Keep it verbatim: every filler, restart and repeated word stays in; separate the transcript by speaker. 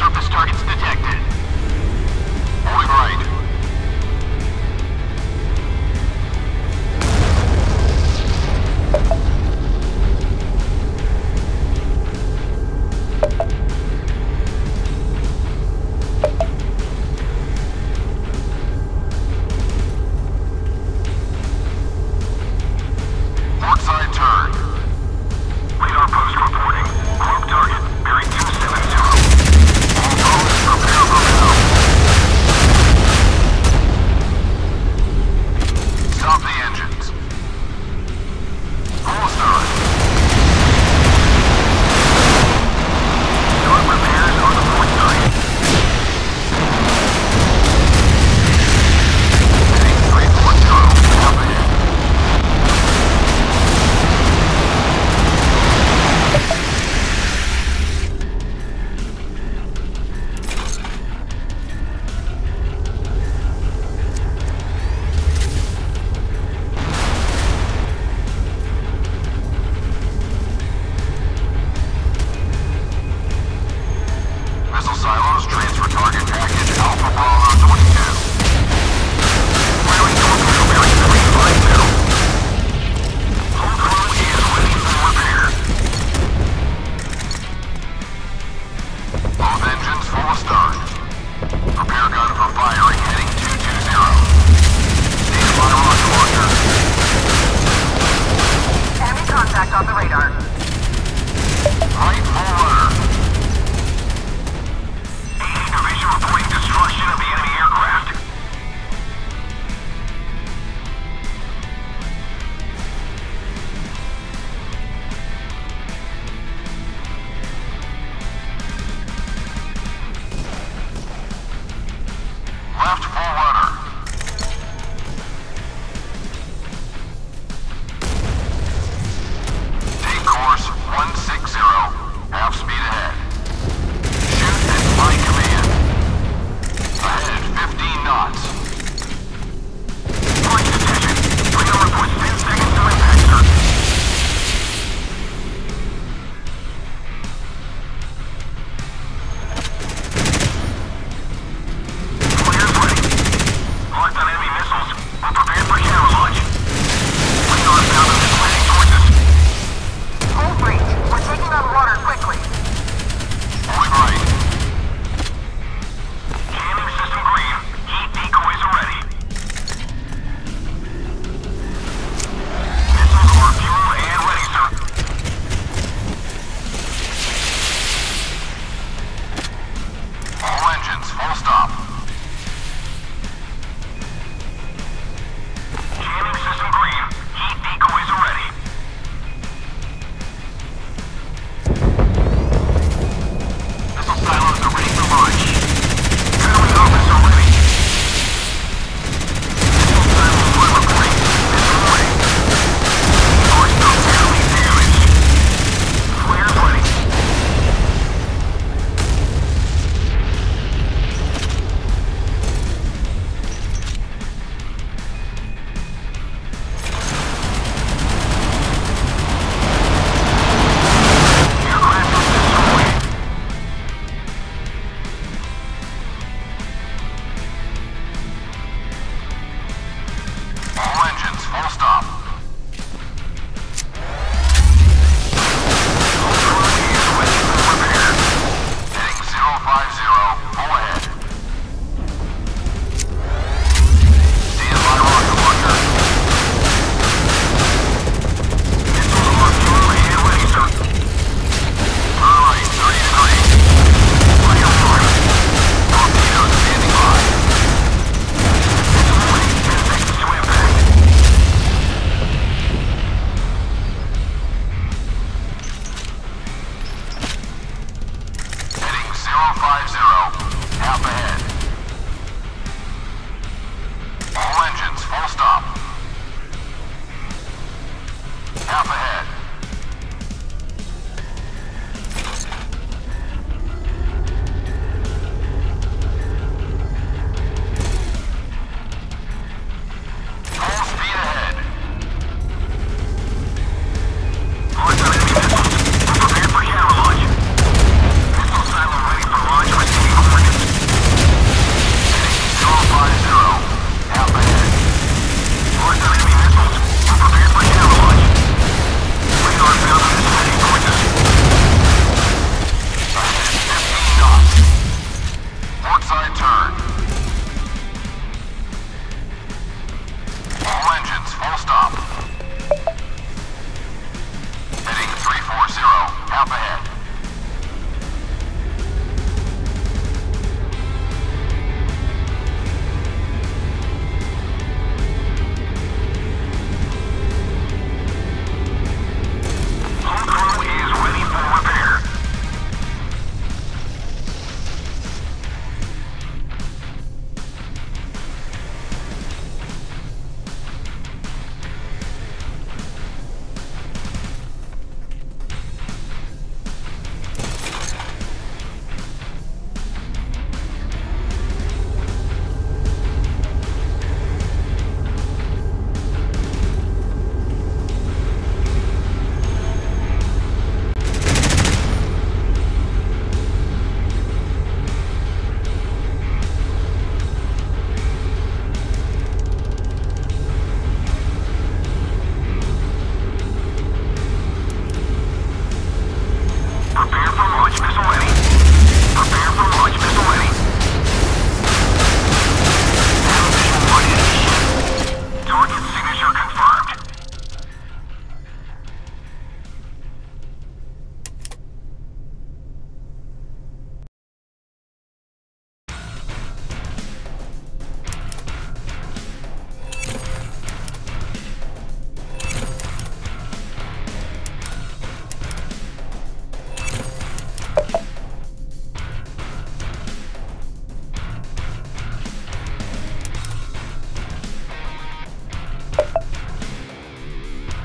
Speaker 1: surface targets detected. Moving right. Port side turn. Radar post reporting. Group target, bearing two seven zero. All posts prepare for battle. Stop the engines. Full start. Start repairs on the port side. Heading three four zero. Up ahead. Missile silos, transfer target package, Alpha Bravo twenty-two. Clearing torpedo bearing three five zero. Hull crew is ready for repair. Both engines full of start. Repair gun for firing, heading two two zero. Stand by rocket launcher.
Speaker 2: Enemy contact on the radar.
Speaker 1: Right full rudder. Division reporting destruction of the enemy aircraft. Left full rudder. Take course one six zero. Half speed ahead. Shoot at my command. Ahead, fifteen knots. Flight detection. Radar reports ten seconds to impact, sir. Flares ready. Locked on enemy missiles. We're prepared for counter launch. Radar found a missile heading towards us.
Speaker 2: Hold breach. We're taking on water quickly.
Speaker 1: Moving right. Jamming system green. Heat decoys are ready. Missiles are fueled and ready, sir. All engines full stop. Jamming system green. Heat decoys are ready. Missile silos are ready for launch. Battery office are ready. Missile silos one reporting. This morning. Torch not barely damaged. Flares ready. Aircraft is destroyed. All engines full stop. Hull crew is ready for repair. Heading zero five zero. Full ahead. Stand by rocket launcher. Missiles are fueled and ready, sir. Turn right, thirty degrees. Fire right. Torpedoes standing by. Missile ready, ten seconds to impact. Heading zero five zero. Half ahead.